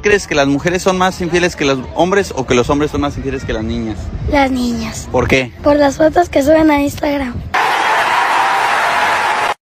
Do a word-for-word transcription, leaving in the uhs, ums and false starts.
crees? ¿Que las mujeres son más infieles que los hombres o que los hombres son más infieles que las niñas? Las niñas. ¿Por qué? Por las fotos que suben a Instagram.